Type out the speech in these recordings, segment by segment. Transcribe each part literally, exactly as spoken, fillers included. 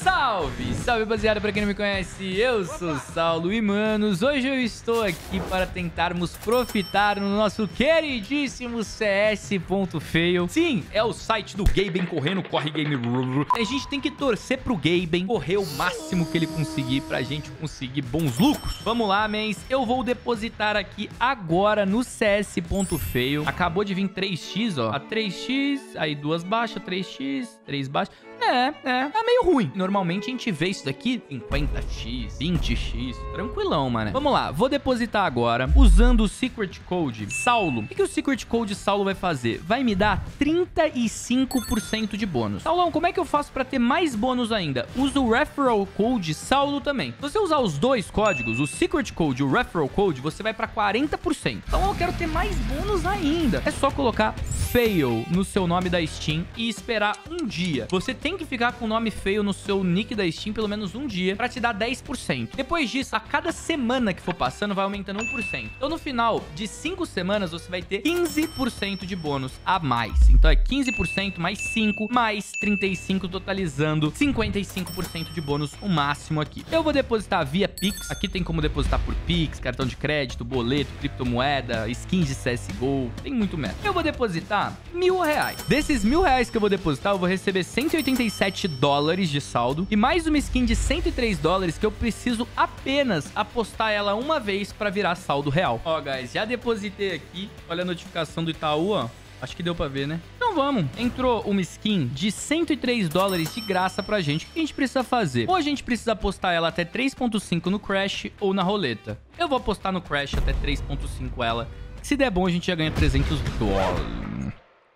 Salve, salve rapaziada, pra quem não me conhece, eu sou Saulo e manos, hoje eu estou aqui para tentarmos profitar no nosso queridíssimo C S ponto fail. Sim, é o site do Gaben correndo, corre game. A gente tem que torcer pro Gaben correr o máximo que ele conseguir pra gente conseguir bons lucros. Vamos lá, mens, eu vou depositar aqui agora no C S ponto fail. Acabou de vir três x, ó, a três x, aí duas baixas, três x, três baixas. É, é, é meio ruim. Normalmente a gente vê isso daqui cinquenta x, vinte x, tranquilão, mano. Vamos lá, vou depositar agora usando o Secret Code Saulo. O que, que o Secret Code Saulo vai fazer? Vai me dar trinta e cinco por cento de bônus. Saulão, como é que eu faço pra ter mais bônus ainda? Usa o Referral Code Saulo também. Se você usar os dois códigos, o Secret Code e o Referral Code, você vai pra quarenta por cento. Então eu quero ter mais bônus ainda. É só colocar Fail no seu nome da Steam e esperar um dia. Você tem que ficar com o nome Fail no seu nick da Steam pelo menos um dia pra te dar dez por cento. Depois disso, a cada semana que for passando, vai aumentando um por cento. Então, no final de cinco semanas, você vai ter quinze por cento de bônus a mais. Então, é quinze por cento mais cinco, mais trinta e cinco, totalizando cinquenta e cinco por cento de bônus, o máximo aqui. Eu vou depositar via Pix. Aqui tem como depositar por Pix, cartão de crédito, boleto, criptomoeda, skins de C S G O. Tem muito método. Eu vou depositar mil reais. Desses mil reais que eu vou depositar, eu vou receber cento e oitenta e sete dólares de saldo e mais uma skin de cento e três dólares que eu preciso apenas apostar ela uma vez pra virar saldo real. Ó, guys, já depositei aqui. Olha a notificação do Itaú, ó. Acho que deu pra ver, né? Então vamos. Entrou uma skin de cento e três dólares de graça pra gente. O que a gente precisa fazer? Ou a gente precisa apostar ela até três ponto cinco no Crash ou na roleta. Eu vou apostar no Crash até três ponto cinco ela. Se der bom, a gente já ganha trezentos dólares.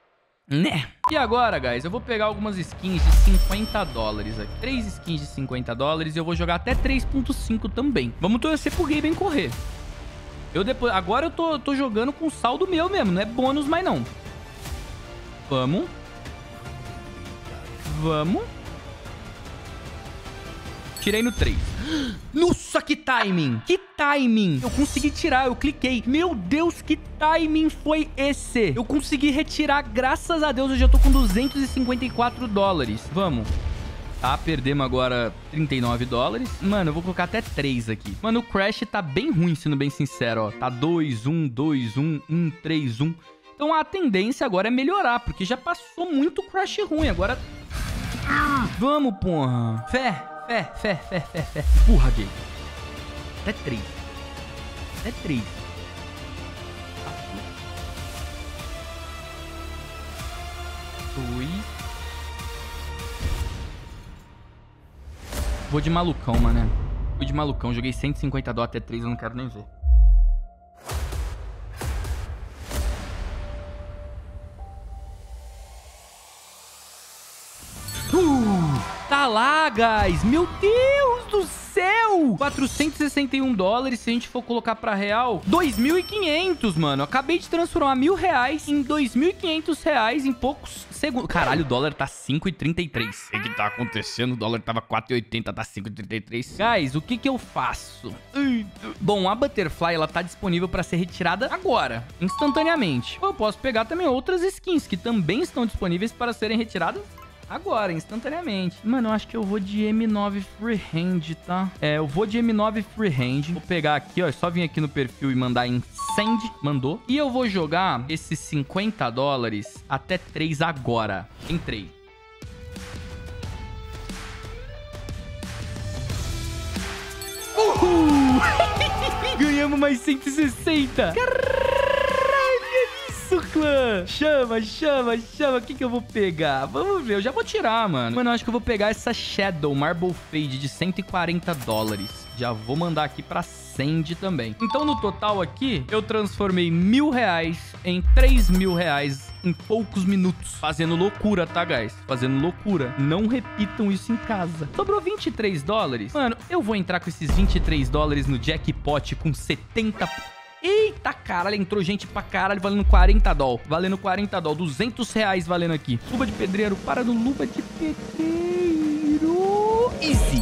Né? E agora, guys, eu vou pegar algumas skins de cinquenta dólares aqui. Três skins de cinquenta dólares e eu vou jogar até três ponto cinco também. Vamos torcer pro Gaben correr. Eu depois... Agora eu tô, tô jogando com saldo meu mesmo. Não é bônus mais não. Vamos. Vamos. Tirei no três. Nossa, que timing! Que timing! Eu consegui tirar, eu cliquei. Meu Deus, que timing foi esse? Eu consegui retirar, graças a Deus. Eu já tô com duzentos e cinquenta e quatro dólares. Vamos. Tá, perdemos agora trinta e nove dólares. Mano, eu vou colocar até três aqui. Mano, o Crash tá bem ruim, sendo bem sincero, ó. Tá dois, um, dois, um, um, três, um. Então a tendência agora é melhorar, porque já passou muito Crash ruim. Agora... Vamos, porra. Fé. Fé, fé, fé, fé, fé. Empurra, gay. Até três. Até três. Dois. Vou de malucão, mano. Fui de malucão. Joguei cento e cinquenta dólares até três. Eu não quero nem ver. Tá lá, guys. Meu Deus do céu. quatrocentos e sessenta e um dólares. Se a gente for colocar pra real, dois mil e quinhentos, mano. Eu acabei de transformar mil reais em dois mil e quinhentos reais em poucos segundos. Caralho, o dólar tá cinco e trinta e três. O que tá acontecendo? O dólar tava quatro e oitenta, tá cinco e trinta e três. Guys, o que que eu faço? Bom, a Butterfly, ela tá disponível pra ser retirada agora, instantaneamente. Eu posso pegar também outras skins que também estão disponíveis para serem retiradas agora, instantaneamente. Mano, eu acho que eu vou de M nove Freehand, tá? É, eu vou de M nove Freehand. Vou pegar aqui, ó. É só vir aqui no perfil e mandar em Send. Mandou. E eu vou jogar esses cinquenta dólares até três agora. Entrei. Uhul! Ganhamos mais cento e sessenta. Caralho! Clã. Chama, chama, chama. O que que eu vou pegar? Vamos ver. Eu já vou tirar, mano. Mano, eu acho que eu vou pegar essa Shadow Marble Fade de cento e quarenta dólares. Já vou mandar aqui pra Send também. Então, no total aqui, eu transformei mil reais em três mil reais em poucos minutos. Fazendo loucura, tá, guys? Fazendo loucura. Não repitam isso em casa. Sobrou vinte e três dólares. Mano, eu vou entrar com esses vinte e três dólares no jackpot com setenta... Eita, caralho, entrou gente pra caralho, valendo quarenta dólares. Valendo quarenta dólares, duzentos reais valendo aqui. Luva de pedreiro, para no luva de pedreiro. Easy.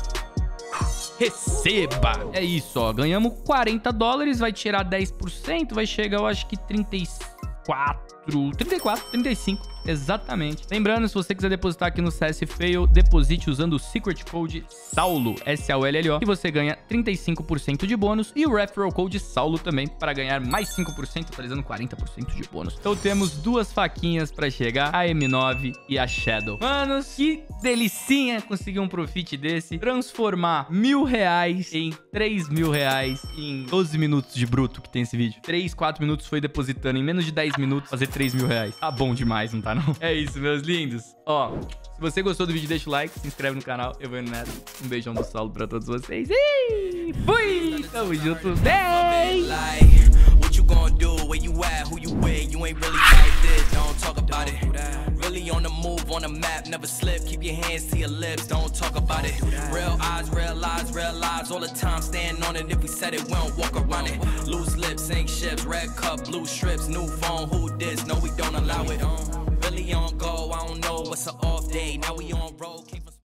Receba. É isso, ó. Ganhamos quarenta dólares, vai tirar dez por cento, vai chegar, eu acho que trinta e quatro trinta e quatro, trinta e cinco, exatamente. Lembrando, se você quiser depositar aqui no C S Fail, deposite usando o Secret Code Saulo, S A U L L O, e você ganha trinta e cinco por cento de bônus, e o Referral Code Saulo também, para ganhar mais cinco por cento, totalizando quarenta por cento de bônus. Então temos duas faquinhas para chegar, a M nove e a Shadow. Manos, que delicinha conseguir um profit desse, transformar mil reais em três mil reais em doze minutos de bruto que tem esse vídeo. três, quatro minutos foi depositando, em menos de dez minutos, fazer três mil reais. Tá bom demais, não tá não? É isso, meus lindos. Ó, se você gostou do vídeo, deixa o like, se inscreve no canal. Eu vou indo nessa. Um beijão do Saulo pra todos vocês. E fui! Tamo junto. Bem! What you gonna do? Where you at? Who you with? You ain't really like this. Don't talk about it. Really on the move, on the map, never slip. Keep your hands to your lips. Don't talk about it. Real eyes, real lies, real lives. All the time, stand on it. If we said it, we don't walk around it. Loose lips, sink ships, red cup, blue strips, new phone. Who this? No, we don't allow it. Really on go. I don't know what's an off day. Now we on road.